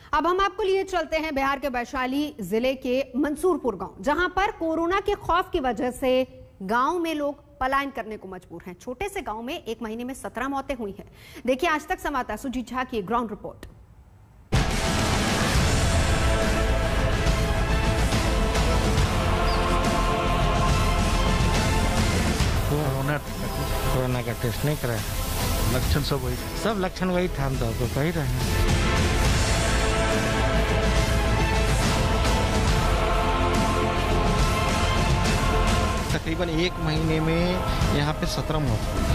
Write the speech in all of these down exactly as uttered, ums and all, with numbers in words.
अब हम आपको लिए चलते हैं बिहार के वैशाली जिले के मंसूरपुर गांव, जहां पर कोरोना के खौफ की वजह से गांव में लोग पलायन करने को मजबूर हैं। छोटे से गांव में एक महीने में सत्रह मौतें हुई हैं। देखिए आज तक संवाददाता सुजीत झा की ग्राउंड रिपोर्ट। कोरोना कोरोना का टेस्ट नहीं कराया, लक्षण सब वही सब लक्षण वही था, हम तो आपको कह ही रहे हैं। तकरीबन एक महीने में यहाँ पे सत्रह मौत हुई।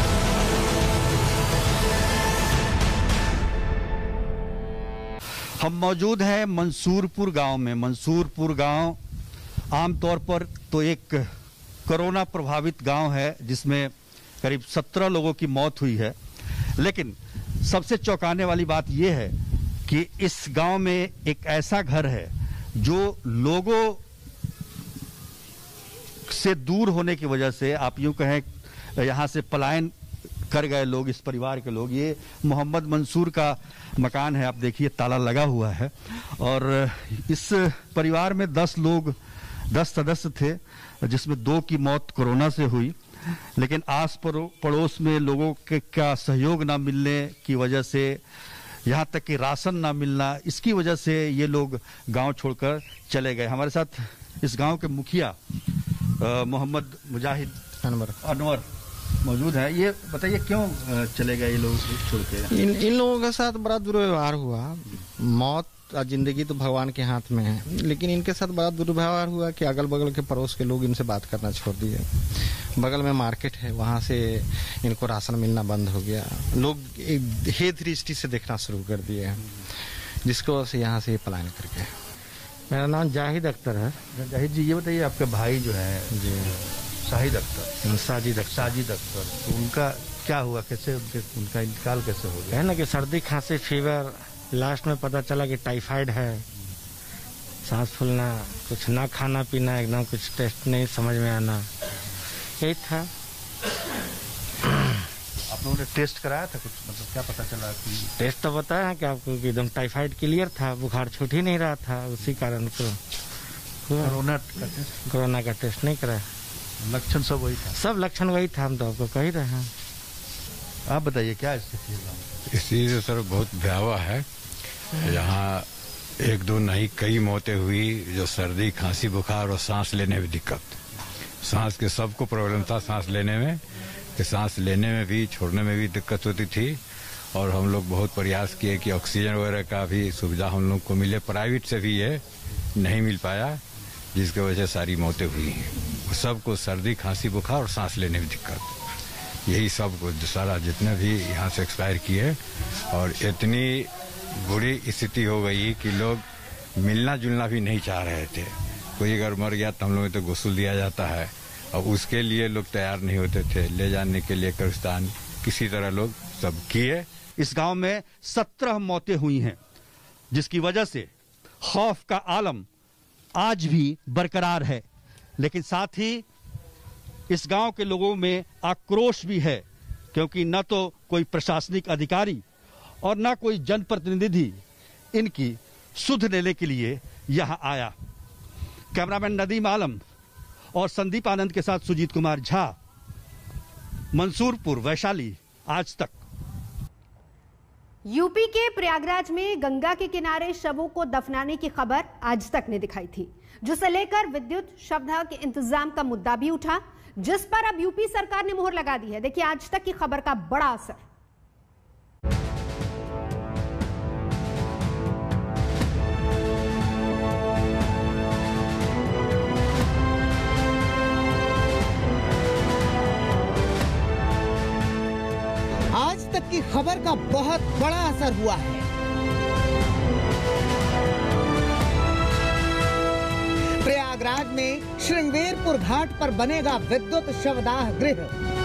हम मौजूद हैं मंसूरपुर गांव में। मंसूरपुर गांव आमतौर पर तो एक कोरोना प्रभावित गांव है जिसमें करीब सत्रह लोगों की मौत हुई है, लेकिन सबसे चौंकाने वाली बात यह है कि इस गांव में एक ऐसा घर है जो लोगों से दूर होने की वजह से, आप यूं कहें यहां से पलायन कर गए लोग, इस परिवार के लोग। ये मोहम्मद मंसूर का मकान है, आप देखिए ताला लगा हुआ है। और इस परिवार में दस लोग दस सदस्य थे, जिसमें दो की मौत कोरोना से हुई, लेकिन आस पड़ोस में लोगों के का सहयोग ना मिलने की वजह से, यहाँ तक कि राशन ना मिलना, इसकी वजह से ये लोग गांव छोड़कर चले गए। हमारे साथ इस गांव के मुखिया मोहम्मद मुजाहिद अनवर अनवर मौजूद है। ये बताइए क्यों चले गए ये लोग छोड़ के? इन इन लोगों के साथ बड़ा दुर्व्यवहार हुआ। मौत और जिंदगी तो भगवान के हाथ में है, लेकिन इनके साथ बड़ा दुर्व्यवहार हुआ कि अगल बगल के पड़ोस के लोग इनसे बात करना छोड़ दिए। बगल में मार्केट है, वहां से इनको राशन मिलना बंद हो गया। लोग एक हे दृष्टि से देखना शुरू कर दिए, जिसको वजह से यहाँ से पलायन करके। मेरा नाम जाहिद अख्तर है। जाहिद जी, ये बताइए आपके भाई जो है जी शाहिद अख्तर, साजिद अख्तर साजिद अख्तर, तो उनका क्या हुआ, कैसे उनके उनका इंतकाल कैसे हो गया? है ना कि सर्दी खांसी फीवर, लास्ट में पता चला कि टाइफाइड है, सांस फूलना, कुछ ना खाना पीना, एकदम कुछ टेस्ट नहीं समझ में आना, यही था। आप लोगों ने टेस्ट कराया था कुछ, मतलब क्या पता चला कि? टेस्ट तो बताया है कि आपको कि एकदम टाइफाइड क्लियर था, बुखार छूट ही नहीं रहा था, उसी कारण को कोरोना का टेस्ट कोरोना का टेस्ट नहीं कराया, लक्षण सब वही था सब लक्षण वही था, हम तो आपको कह ही रहे हैं। आप बताइए क्या स्थिति है? स्थिति सर बहुत भयावह है। यहाँ एक दो नहीं कई मौतें हुई, जो सर्दी खांसी बुखार और सांस लेने में दिक्कत। सांस के सबको प्रॉब्लम था सांस लेने में, कि सांस लेने में भी छोड़ने में भी दिक्कत होती थी। और हम लोग बहुत प्रयास किए कि ऑक्सीजन वगैरह का भी सुविधा हम लोग को मिले, प्राइवेट से भी ये नहीं मिल पाया, जिसकी वजह से सारी मौतें हुई हैं। सबको सर्दी खांसी बुखार और सांस लेने में दिक्कत, यही सब सारा जितने भी यहाँ से एक्सपायर किए। और इतनी बुरी स्थिति हो गई कि लोग मिलना जुलना भी नहीं चाह रहे थे। कोई अगर मर गया तो हम लोग तो गुस्ल दिया जाता है, और उसके लिए लोग तैयार नहीं होते थे ले जाने के लिए कब्रिस्तान, किसी तरह लोग सब किए। इस गांव में सत्रह मौतें हुई हैं, जिसकी वजह से खौफ का आलम आज भी बरकरार है, लेकिन साथ ही इस गांव के लोगों में आक्रोश भी है, क्योंकि न तो कोई प्रशासनिक अधिकारी और न कोई जनप्रतिनिधि इनकी सुध लेने के लिए यहां आया। कैमरामैन नदीम आलम और संदीप आनंद के साथ सुजीत कुमार झा, मंसूरपुर, वैशाली, आज तक। यूपी के प्रयागराज में गंगा के किनारे शवों को दफनाने की खबर आज तक ने दिखाई थी, जिसे लेकर विद्युत शवदाह के इंतजाम का मुद्दा भी उठा, जिस पर अब यूपी सरकार ने मोहर लगा दी है। देखिए आज तक की खबर का बड़ा असर। आज तक की खबर का बहुत बड़ा असर हुआ है। प्रयागराज में श्रृंगेरपुर घाट पर बनेगा विद्युत शवदाह गृह।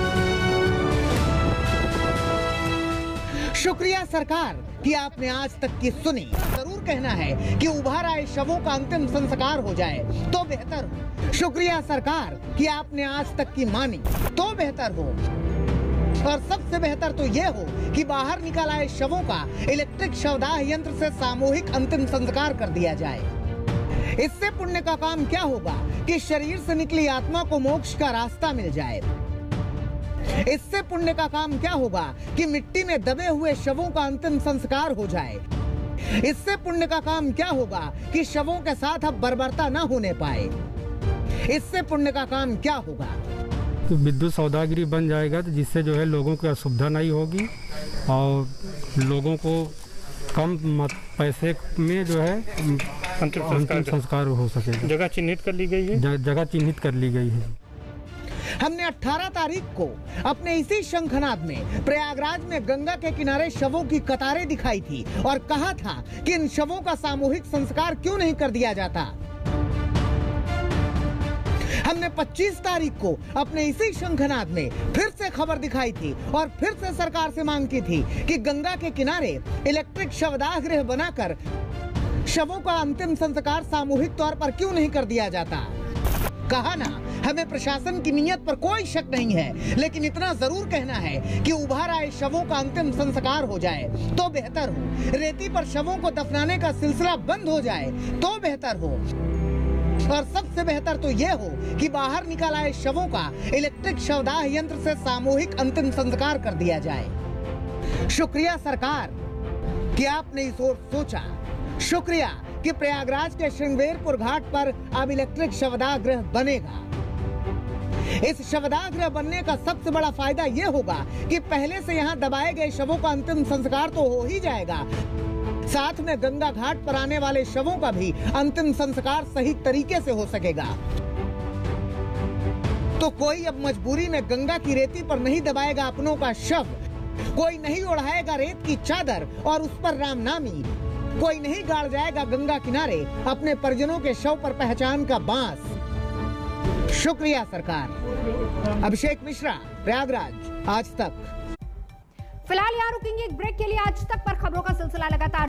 शुक्रिया सरकार कि आपने आज तक की सुनी। जरूर कहना है कि उभार आए शवों का अंतिम संस्कार हो जाए तो बेहतर हो। शुक्रिया सरकार कि आपने आज तक की मानी तो बेहतर हो। और सबसे बेहतर तो ये हो कि बाहर निकाल आए शवों का इलेक्ट्रिक शवदाह यंत्र से सामूहिक अंतिम संस्कार कर दिया जाए। इससे पुण्य का काम क्या होगा कि शरीर से निकली आत्मा को मोक्ष का रास्ता मिल जाए। इससे पुण्य का काम क्या होगा कि मिट्टी में दबे हुए शवों का अंतिम संस्कार हो जाए। इससे पुण्य का काम क्या होगा कि शवों के साथ अब बर्बरता न होने पाए। इससे पुण्य का काम क्या होगा? तो विद्युत सौदागिरी बन जाएगा, तो जिससे जो है लोगों को असुविधा नहीं होगी और लोगों को कम पैसे में जो है अंतिम अंतिम संस्कार हो सकेगा। जगह चिन्हित कर ली गई है जगह चिन्हित कर ली गई है। हमने अठारह तारीख को अपने इसी शंखनाद में प्रयागराज में गंगा के किनारे शवों की कतारें दिखाई थी और कहा था कि इन शवों का सामूहिक संस्कार क्यों नहीं कर दिया जाता। हमने पच्चीस तारीख को अपने इसी शंखनाद में फिर से खबर दिखाई थी और फिर से सरकार से मांग की थी कि गंगा के किनारे इलेक्ट्रिक शवदाह गृह बनाकर शवों का अंतिम संस्कार सामूहिक तौर पर क्यों नहीं कर दिया जाता। कहा ना, हमें प्रशासन की नीयत पर कोई शक नहीं है, लेकिन इतना जरूर कहना है कि उभर आए शवों का अंतिम संस्कार हो जाए तो बेहतर हो। रेती पर शवों को दफनाने का सिलसिला बंद हो जाए तो बेहतर हो। और सबसे बेहतर तो ये हो कि बाहर निकाल आए शवों का इलेक्ट्रिक शवदाह यंत्र से सामूहिक अंतिम संस्कार कर दिया जाए। शुक्रिया सरकार कि आपने इस ओर सोचा। शुक्रिया कि प्रयागराज के श्रृंगेरपुर घाट पर अब इलेक्ट्रिक शवदाह गृह बनेगा। इस शवदाह गृह बनने का सबसे बड़ा फायदा ये होगा कि पहले से यहाँ दबाए गए शवों का अंतिम संस्कार तो हो ही जाएगा, साथ में गंगा घाट पर आने वाले शवों का भी अंतिम संस्कार सही तरीके से हो सकेगा। तो कोई अब मजबूरी में गंगा की रेती पर नहीं दबाएगा अपनों का शव, कोई नहीं ओढ़ाएगा रेत की चादर और उस पर रामनामी, कोई नहीं गाड़ जाएगा गंगा किनारे अपने परिजनों के शव पर पहचान का बांस। शुक्रिया सरकार। अभिषेक मिश्रा, प्रयागराज, आज तक। फिलहाल यहाँ रुकेंगे एक ब्रेक के लिए। आज तक पर खबरों का सिलसिला लगातार